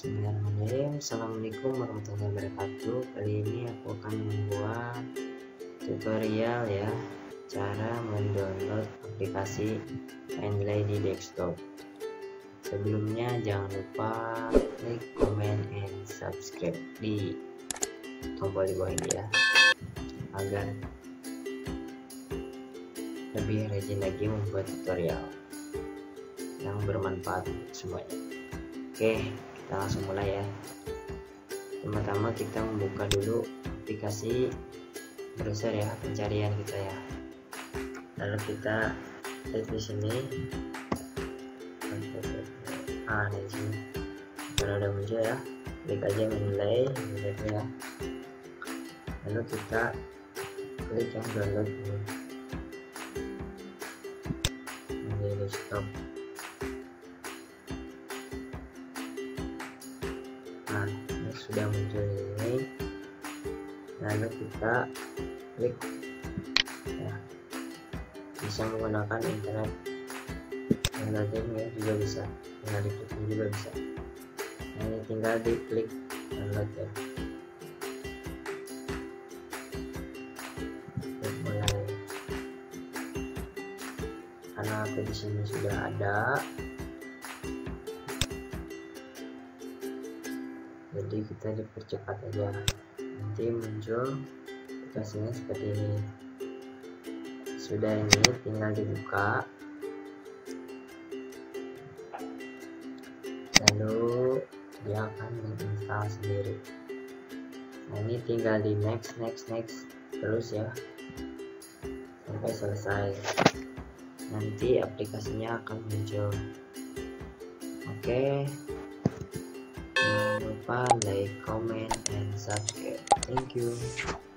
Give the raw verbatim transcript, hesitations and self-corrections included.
Bismillahirrahmanirrahim. Assalamualaikum warahmatullahi wabarakatuh. Kali ini aku akan membuat tutorial ya, cara mendownload aplikasi Mendeley di desktop. Sebelumnya jangan lupa like, comment, and subscribe di tombol di bawah ini ya, agar lebih rajin lagi membuat tutorial yang bermanfaat untuk semuanya. Oke, kita langsung mulai ya. Pertama kita membuka dulu aplikasi browser ya, pencarian kita ya. Lalu kita klik di sini. Ah, di sini sudah ada muncul ya. Klik aja Mendeley gitu ya. Lalu kita klik yang download dulu. Mendeley desktop. Nah, ini sudah muncul ini. Lalu kita klik ya, bisa menggunakan internet downloading ya, juga bisa tinggal diklik juga bisa. Nah, ini tinggal diklik download ya. Klik mulai, karena aku di sini sudah ada, jadi kita dipercepat aja, nanti muncul aplikasinya seperti ini. Sudah, ini tinggal dibuka, lalu dia akan menginstal sendiri. Nah, ini tinggal di next next next terus ya sampai selesai, nanti aplikasinya akan muncul. Oke, jangan lupa like, comment, and subscribe. Thank you.